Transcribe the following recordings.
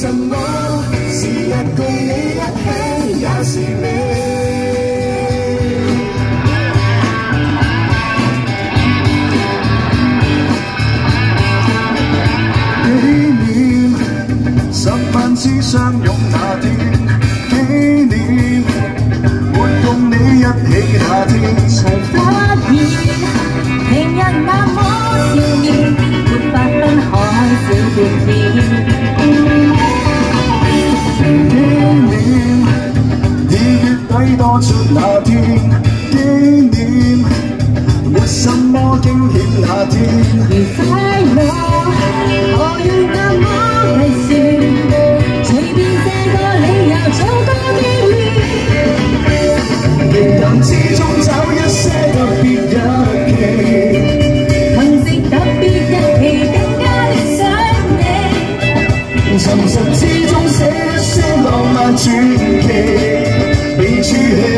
什麼？是日共你一起也是美。十分之相擁那天，紀念沒共你一起那天，才發現平日那麼笑面，沒法分開小半天。紀念2月底多出那天，紀念沒什麼驚險那天，而快樂何要那麼計算？平淡之中找一些特別日期，憑藉特別日期更加的想你。沉實之中寫一些浪漫傳奇，並儲起。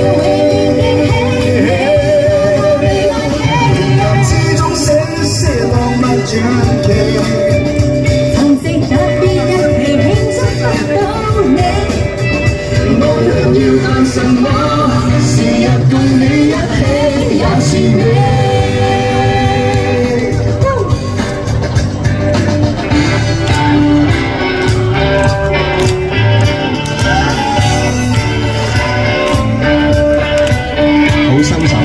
平淡之中寫一些浪漫傳奇，憑藉特別日期慶祝得到你。無論要幹什麼，是日共你一起也是美。好新手。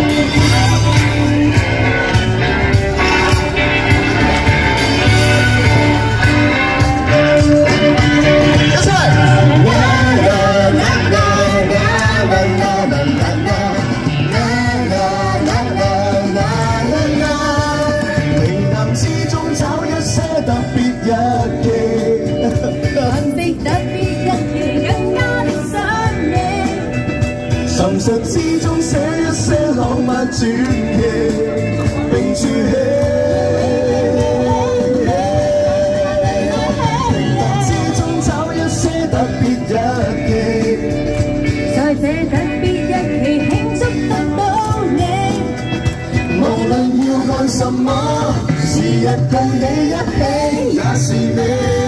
沉實之中寫一些浪漫傳奇，並儲起。平淡之中找一些特別日期，在這特別日期慶祝得到你。無論要幹什麼，是日共你一起也是美。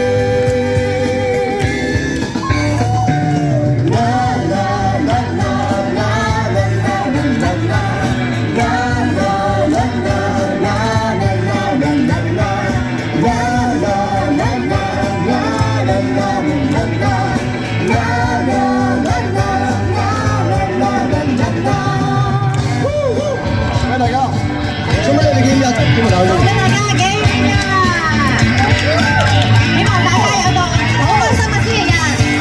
大家，做咩你幾日見唔到？送俾大家幾日啊！希望大家有個好開心嘅節日。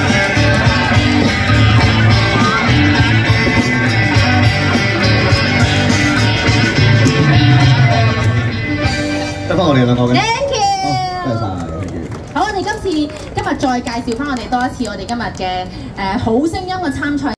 得翻我哋兩個嘅。Thank you。多謝晒。好，我哋今日再介紹翻我哋多一次我哋今日嘅好聲音嘅參賽。